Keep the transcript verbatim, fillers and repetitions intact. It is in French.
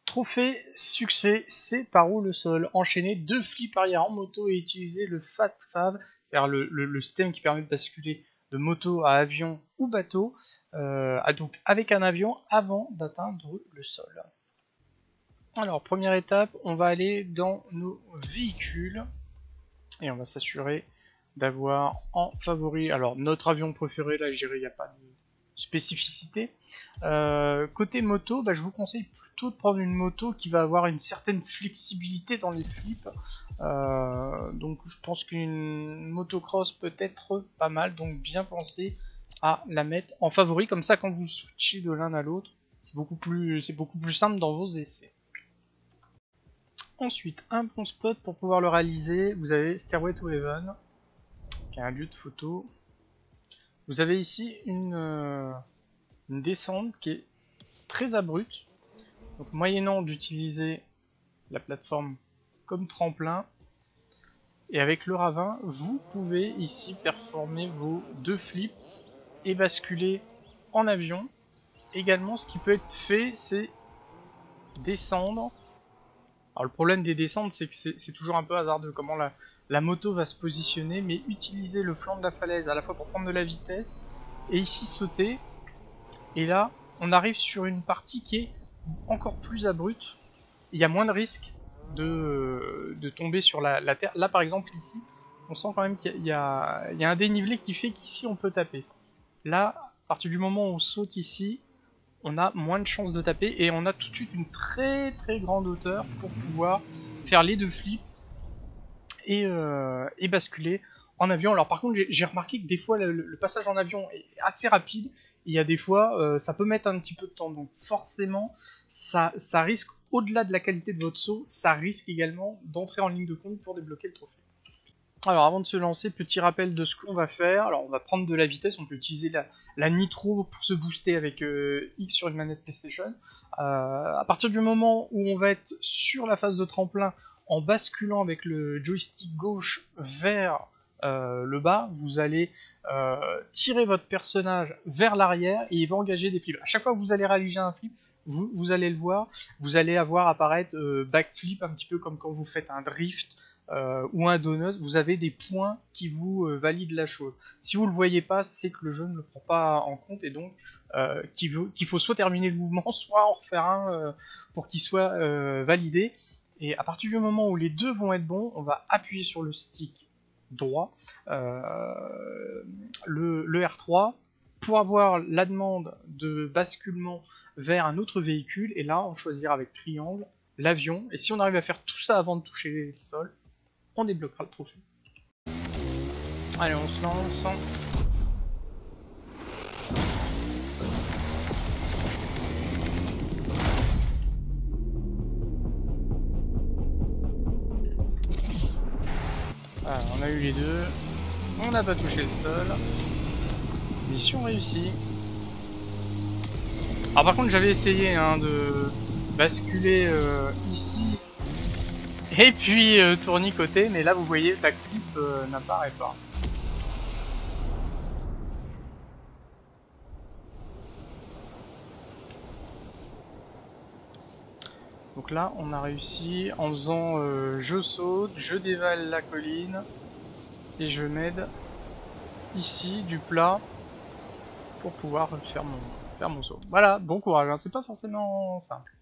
trophée succès, c'est par où le sol. Enchaîner deux flips arrière en moto et utiliser le Fast Fav, c'est-à-dire le, le, le système qui permet de basculer de moto à avion ou bateau, euh, donc avec un avion avant d'atteindre le sol. Alors, première étape, on va aller dans nos véhicules et on va s'assurer d'avoir en favori, alors notre avion préféré, là je dirais il n'y a pas de spécificité. Euh, côté moto, bah, je vous conseille plutôt de prendre une moto qui va avoir une certaine flexibilité dans les flips. Euh, donc je pense qu'une motocross peut être pas mal, donc bien penser à la mettre en favori, comme ça quand vous switchez de l'un à l'autre, c'est beaucoup plus, c'est beaucoup plus simple dans vos essais. Ensuite, un bon spot pour pouvoir le réaliser, vous avez Stairway to Heaven, qui est un lieu de photo. Vous avez ici une, euh, une descente qui est très abrupte, donc moyennant d'utiliser la plateforme comme tremplin, et avec le ravin, vous pouvez ici performer vos deux flips et basculer en avion. Également, ce qui peut être fait, c'est descendre. Alors le problème des descentes, c'est que c'est toujours un peu hasardeux comment la, la moto va se positionner, mais utiliser le flanc de la falaise à la fois pour prendre de la vitesse et ici sauter. Et là, on arrive sur une partie qui est encore plus abrupte. Il y a moins de risques de, de tomber sur la, la terre. Là par exemple ici, on sent quand même qu'il y, y, y a un dénivelé qui fait qu'ici on peut taper. Là, à partir du moment où on saute ici, on a moins de chances de taper et on a tout de suite une très très grande hauteur pour pouvoir faire les deux flips et, euh, et basculer en avion. Alors par contre, j'ai remarqué que des fois le, le passage en avion est assez rapide et il y a des fois euh, ça peut mettre un petit peu de temps, donc forcément ça, ça risque, au-delà de la qualité de votre saut, ça risque également d'entrer en ligne de compte pour débloquer le trophée. Alors avant de se lancer, petit rappel de ce qu'on va faire. Alors on va prendre de la vitesse, on peut utiliser la, la nitro pour se booster avec euh, X sur une manette PlayStation. Euh, à partir du moment où on va être sur la phase de tremplin, en basculant avec le joystick gauche vers euh, le bas, vous allez euh, tirer votre personnage vers l'arrière et il va engager des flips. À chaque fois que vous allez réaliser un flip, vous, vous allez le voir, vous allez avoir apparaître euh, backflip, un petit peu comme quand vous faites un drift, Euh, ou un donut, vous avez des points qui vous euh, valident la chose. Si vous le voyez pas, c'est que le jeu ne le prend pas en compte et donc euh, qu'il qu'il faut soit terminer le mouvement, soit en refaire un euh, pour qu'il soit euh, validé. Et à partir du moment où les deux vont être bons, on va appuyer sur le stick droit, euh, le, le R trois, pour avoir la demande de basculement vers un autre véhicule, et là on choisira avec triangle l'avion, et si on arrive à faire tout ça avant de toucher le sol, on débloquera le trophée. Allez, on se lance. Voilà, on a eu les deux. On n'a pas touché le sol. Mission réussie. Alors par contre, j'avais essayé hein, de basculer euh, ici et puis euh, tournicoter, mais là vous voyez, le backflip euh, n'apparaît pas. Donc là on a réussi en faisant euh, je saute, je dévale la colline et je m'aide ici du plat pour pouvoir faire mon, faire mon saut. Voilà, bon courage, hein. C'est pas forcément simple.